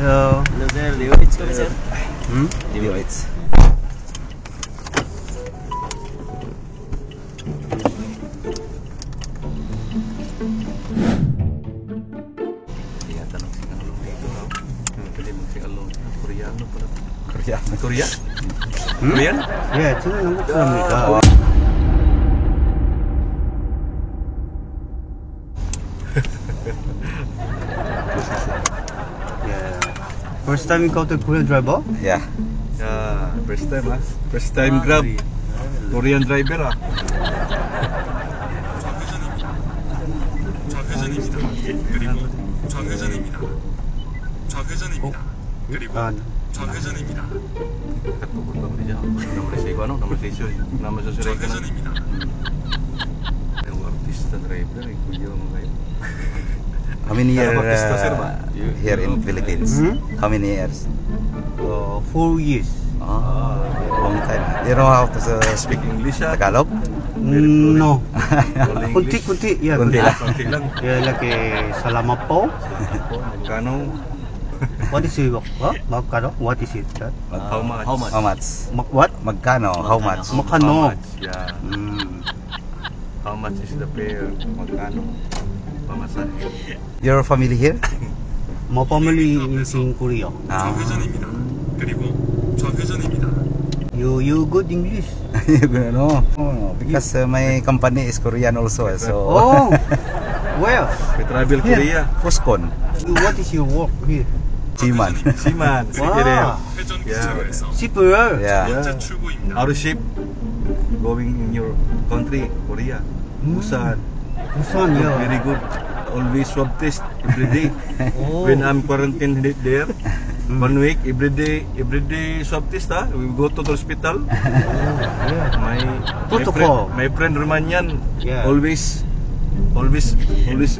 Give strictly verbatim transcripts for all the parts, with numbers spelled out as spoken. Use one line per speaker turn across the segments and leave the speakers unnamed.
Hello.
Hello sir, Liwits kami sir.
Hmm?
Liwits.
Iya, tanong si Along dito ha. Pwede mo si Along. Koreano pala.
Korea.
Korea?
Hmm?
Korean?
Yeah, 지금 한국 사람이니까. Yeah. First time you go to Korean driver?
Yeah.
Yeah, first time ha. First time Grab. Korean driver ha.
좌회전입니다. 그리고 좌회전입니다. 좌회전입니다. 그리고
아,
좌회전입니다.
Katubot ba mo niya? Naman sa ano? Naman sa isyo. Naman sa siray ka na.
좌회전입니다.
Yung artista driver. Yung kuya mo ngayon.
How many years
Ano ba, pista, sir, ba?
uh, here in Philippines?
Hmm?
How many years?
uh, four years.
Oh, long time. You know how to uh, speak
Speak English ha.
Tagalog?
Mm, no.
Only
Kunti,
English.
kunti. Yeah,
Kunti lang.
Konti lang.
Yeah, like uh, salamat po.
Magkano?
What is it? What? Magkano? What is it? That?
How much?
How much? How much?
Mag what?
Magkano? How much?
How
Magkano?
much? Yeah.
Mm.
How much is the fare? Magkano? Pamasahe.
Your family here?
My family is in Korea.
Ah.
좌회전입니다. 그리고 좌회전입니다.
You you good English?
no, no, because uh, my company is Korean also. So.
Oh, where?
We travel Korea.
Foscon.
You, what is your work here?
Siman.
Siman.
Wow.
회전
Yeah.
기차로에서
Shipper.
Yeah.
번째 출구입니다.
Our ship going in your country, Korea.
Mm.
Busan.
Busan, yeah.
Very good. Always swab test every day.
Oh.
When I'm quarantined there, one week, every day, every day swab test ha. We go to the hospital.
Yeah.
My
Protocol.
My friend, my friend Romanian
Yeah.
always, always, always.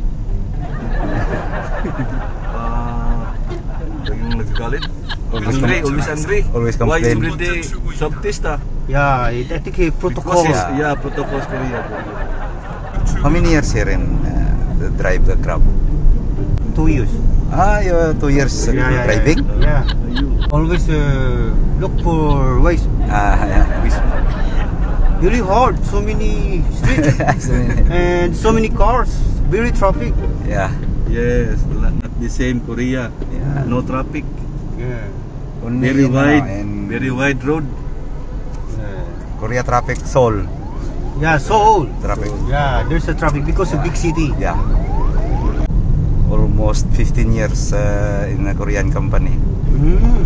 Ah, yung nagagalit.
Always
Angry,
com-
always angry.
always
Why
complain.
every day swab test ha?
Yeah, I think it's protocol.
Because it's, yeah, protocols Korea.
How many years here in uh, the drive the Grab?
Two years.
Ah, you're two years uh,
Yeah, yeah,
driving?
Yeah.
You.
Always uh, look for ways.
Ah, yeah.
Really hard. So many streets and so many cars. Very traffic.
yeah.
Yes, not the same Korea.
Yeah.
No traffic.
Yeah.
Only
Very
in, uh,
wide,
in
very wide road.
Yeah.
Korea traffic, Seoul
Yeah. So
traffic.
yeah, there's a traffic because of big city.
Yeah. Almost fifteen years uh, in a Korean company.
Mm.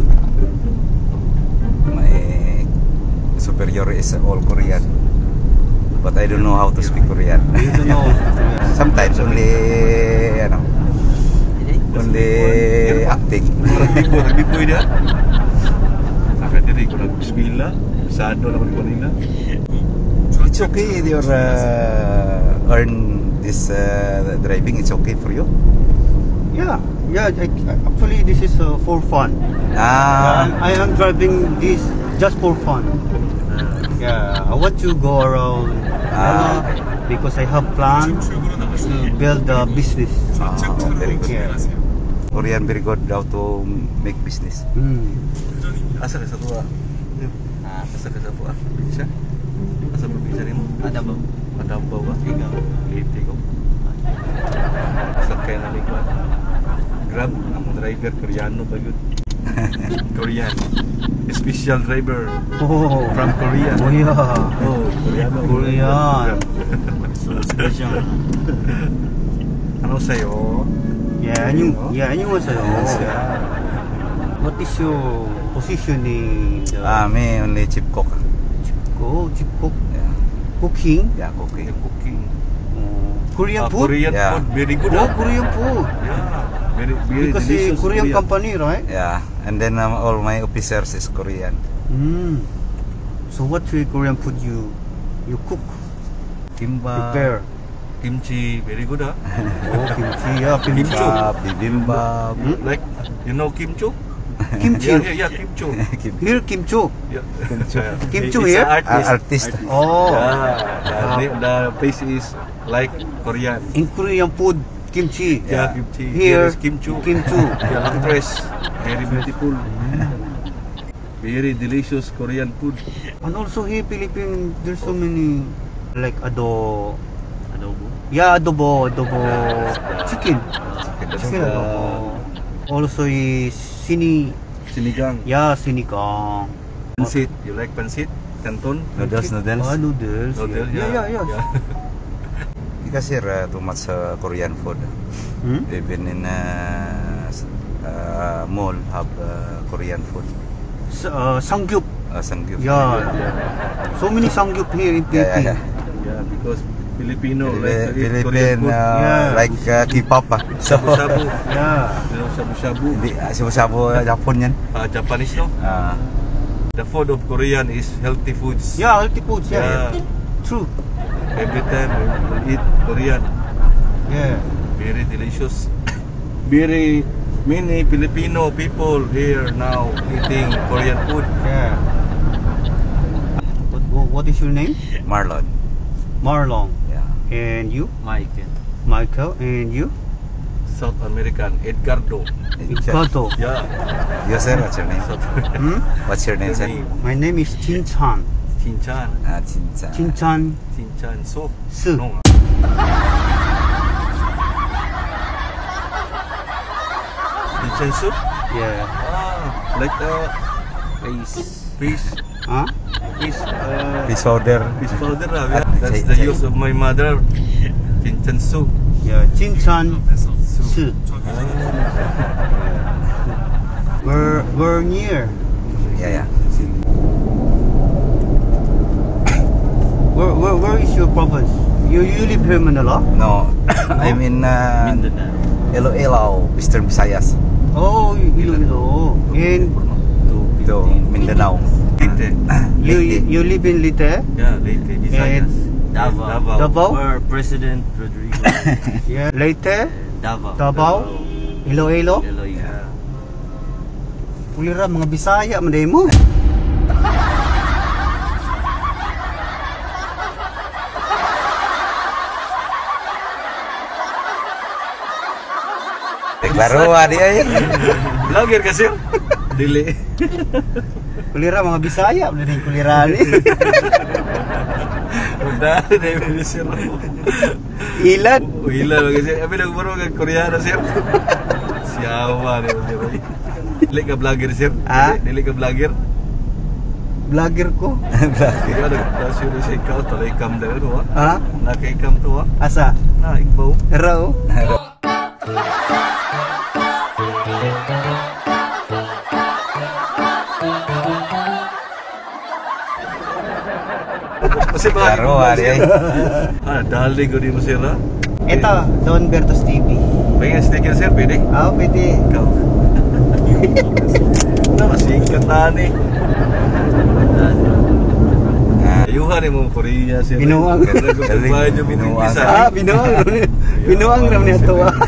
My superior is all Korean, but I don't know how to speak Korean.
You don't know. Yeah.
Sometimes only, ano, only acting.
Bibo, bibo dia. Akan diri ko nag-eskwela, sado naman ko nila.
It's okay. Your uh, earn this uh, driving. It's okay for you.
Yeah. Yeah. I, actually, this is uh, for fun.
Ah,
I am driving this just for fun. Yeah. I want to go around
Ah.
Manila because I have plan
출구로
to
나가시면
build a business.
좌측
Ah, very
차로로
good.
진행하세요.
Korean very good how to make business.
Mm.
회전입니다.
Asa ka sa tuwa? Ah, asa ka sa tuwa? Bisa? Asa probinsya nimo?
Adabo.
Adambaw ba?
Ikaw.
Liti ko. Asa kaya na lingkwan? Grab, ang driver Koreano ba yun? Korean. Special driver
Oh.
from Korea.
Oh yeah.
Oh, Koreano.
Korean.
Ano sa'yo?
Yeah, any, yeah, anyone sa'yo.
Yeah.
What is your position in the
Ah, me only chip cook.
oh, chip cook,
Yeah,
cooking?
yeah, cooking.
Yung cooking.
Oh, Korean
Ah,
food?
Korean
Yeah.
food, very good.
Oh,
ah.
Korean food.
Yeah. Very, very
Because
delicious.
it's Korean company, right?
Yeah, and then um, all my officers is Korean.
Mm. So what uh, Korean food you you cook,
Kimbap,
prepare?
Kimchi, very good ah.
Oh, kimchi, yeah, kimchi.
kimbap, bibimbap.
Hmm?
Like, you know kimchi?
Kimchi.
Yeah, yeah, yeah, kimchi.
Kim-
Here, kimchi.
Yeah.
Kimchi.
Kimchi
It's
here?
an
Ah,
artist.
artist.
Oh,
Yeah, the, the place is like Korean.
in Korean food, kimchi.
Yeah, kimchi.
Here,
Here is kimchi.
kimchi.
Yeah, actress. Very beautiful. Very delicious Korean food.
And also here, Philippine, there's so many like ado,
Adobo.
yeah, adobo, adobo, chicken,
Chicken.
chicken adobo. Also is sini,
Sinigang.
yeah, sinigang.
Pansit. You like pansit? Canton?
Noodles, noodles.
Ah, noodles.
Noodle,
yeah, yeah, yeah.
yeah.
Because here uh, too much uh, Korean food.
Hmm?
Even in uh, s- uh, mall have uh, Korean food.
S- uh, samgyup.
Uh, Sangyup.
Yeah. So many samgyup here in
Yeah, yeah,
Philippines.
yeah.
Yeah, because Filipino
Fili-
like to eat Korean
Philippine
food.
uh,
Yeah.
like uh, K-pop ah. So,
Shabu-shabu.
Yeah.
You know, shabu-shabu.
hindi uh, shabu-shabu uh, Japon yan.
Uh, Japanese, no?
Ah,
The food of Korean is healthy foods.
Yeah, healthy foods. Yeah.
Yeah.
True.
Every time we eat Korean,
Yeah.
very delicious. Very many Filipino people here now eating Korean food.
Yeah. What, what, what is your name?
Marlon.
Marlon.
Yeah.
And you?
Michael.
Michael. And you?
South American, Edgardo.
Kato.
Yeah.
You sir, what's your name?
South
Hmm?
What's your name, sir?
My name is Chinchan.
Chinchan.
Ah, Chincha.
Chinchan
Chinchan. So,
Su.
no. Chinchan soup?
Yeah.
Ah, like uh, fish. Fish.
Huh?
Fish. Uh,
Fish powder.
Fish powder. ah, yeah.
Ah,
That's
chay-
the
chay.
use of my mother. Chinchan soup.
Yeah. Chinchan Su. We're we're near.
Yeah, yeah.
Where where where is your province? You you live here in Manila?
No, I'm in uh, Iloilo, Eastern Visayas.
Oh, Iloilo. And
To Mindanao.
Leyte.
you
Leyte.
you live in Leyte?
Yeah, Leyte. Visayas.
Davao.
Davao.
Davao?
Or President Rodrigo.
Yeah. Leyte,
Davao.
Davao, Iloilo.
Iloilo.
Yeah.
Ulira mga Bisaya man mo.
Baru dia ya.
Vlogger ka sir? Dili.
Kulira mga Bisaya man din kulira ni.
Udah, dahil sir.
Ilad.
Wila lagi sir. Abi nagbaro kag Koreano sir. Siyawa ni sir. Dili ka vlogger sir?
Ah?
Dili ka vlogger?
Vlogger ko.
Kaya nag-dasyo na siya ikaw, talay kam na yun,
Ha?
Naka-ikam to, ha?
Asa?
Na, ikbaw.
Raw.
Kasi mga
Baru dia.
Ah, dali ko di mo sir, ha?
Ito, Don Bertos T V.
Pengen sticker sir, pwede?
Ah, pwede.
Ikaw. Na, masikat na ni. Ayuhan ni mo Korea sir.
Binuang.
Kaya nagpapayad yung
Binuang.
binigisa.
Ah, binuang. Binuang ram niya to. ah.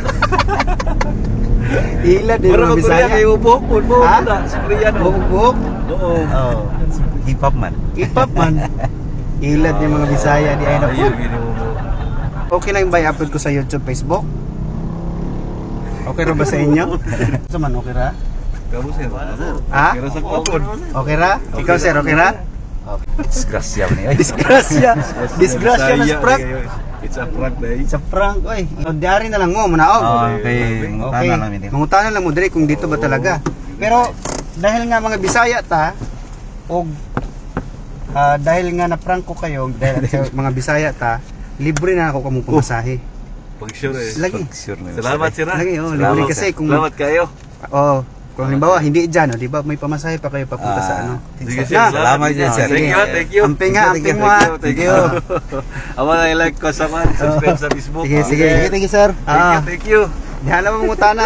Ilad din
Pero
mga
mag Korea
Bisaya.
kayo ubok, ubok
Ha?
na. Sa Korea no.
Bukbuk.
Oo.
Oh.
Hip hop man.
Ipap man. Ilad yung mga Bisaya di ay na
Ayun, ginawa mo.
Okay lang ba i-upload ko sa YouTube, Facebook? Okay ra ba sa inyo? Sa man, okay ra?
Kamu sir.
Ha?
Kira sa kupon.
Okay ra? Ikaw sir, okay ra?
Disgrasya man eh.
Disgrasya. Disgrasya na
Bisaya,
prank.
It's a prank dahil.
Sa prank, oy. O, diari na lang mo, manaog.
Oh, okay.
Okay.
Tana lang ini.
Mangutanan lang mo diri kung dito ba talaga. Pero dahil nga mga Bisaya ta og ah, dahil nga na prank ko kayo dahil sa mga Bisaya ta, libre na ako kamong pamasahe.
Pag sure eh.
Lagi.
Sure na.
Salamat sir. ha?
Lagi oh,
Salamat,
libre
sir.
kasi kung
Salamat kayo.
oh, kung halimbawa hindi diyan, oh, di ba may pamasahe pa kayo papunta sa
Ah,
ano.
Sige sir.
Na.
Salamat dyan, sir.
Thank you, ha, thank you.
Amping nga,
Thank you,
amping mo. ha.
Thank you. Awa na i-like ko sa man. Subscribe sa Facebook.
Sige, sige.
Okay.
Sige, sige, sir.
Thank you,
Ah,
thank you.
diyan na mangutana.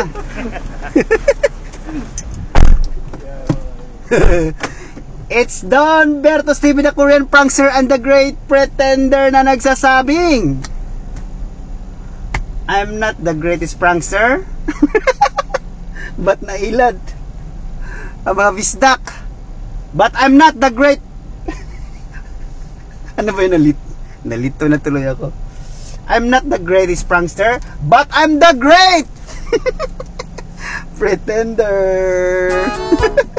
It's Don Bertos T V, the Korean prankster and the great pretender na nagsasabing I'm not the greatest prankster but nailad ang mga bisdak, but I'm not the great ano ba yun, nalit nalito na tuloy ako I'm not the greatest prankster, but I'm the great pretender.